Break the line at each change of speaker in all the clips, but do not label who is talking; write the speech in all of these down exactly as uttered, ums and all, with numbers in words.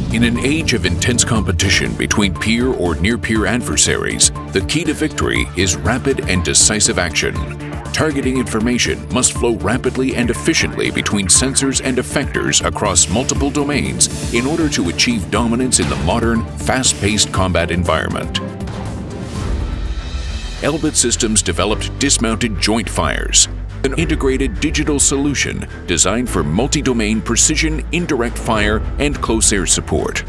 In an age of intense competition between peer or near-peer adversaries, the key to victory is rapid and decisive action. Targeting information must flow rapidly and efficiently between sensors and effectors across multiple domains in order to achieve dominance in the modern, fast-paced combat environment. Elbit Systems developed dismounted joint fires, an integrated digital solution designed for multi-domain precision indirect fire and close air support.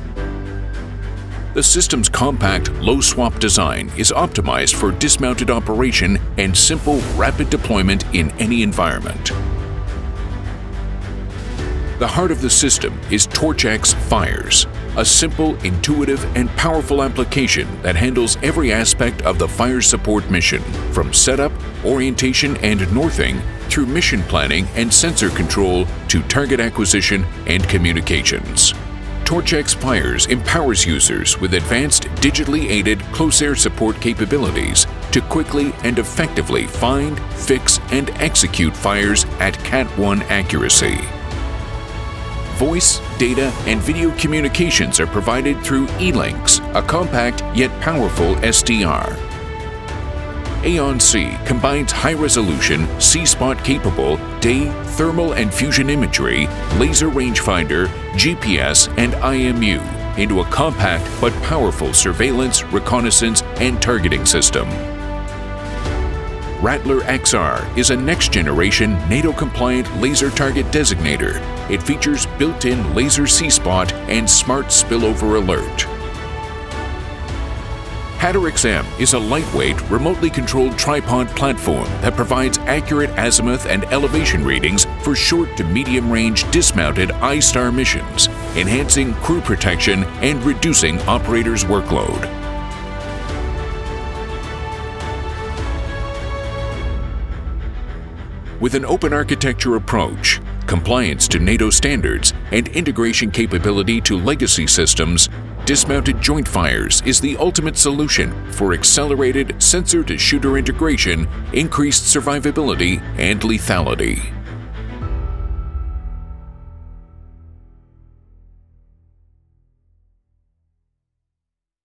The system's compact, low-swap design is optimized for dismounted operation and simple, rapid deployment in any environment. The heart of the system is HattoriX Fires, a simple, intuitive, and powerful application that handles every aspect of the fire support mission, from setup, orientation, and northing, through mission planning and sensor control to target acquisition and communications. HattoriX Fires empowers users with advanced digitally aided close air support capabilities to quickly and effectively find, fix, and execute fires at Cat one accuracy. Voice, data, and video communications are provided through E-LynX, a compact yet powerful S D R. Aion-C combines high-resolution, C-spot-capable day, thermal, and fusion imagery, laser rangefinder, G P S, and I M U into a compact but powerful surveillance, reconnaissance, and targeting system. Rattler X R is a next-generation NATO-compliant laser target designator. It features built-in laser C-spot and smart spillover alert. HattoriX M is a lightweight, remotely controlled tripod platform that provides accurate azimuth and elevation readings for short to medium-range dismounted I STAR missions, enhancing crew protection and reducing operators' workload. With an open architecture approach, compliance to NATO standards, and integration capability to legacy systems, Dismounted Joint Fires is the ultimate solution for accelerated sensor-to-shooter integration, increased survivability, and lethality.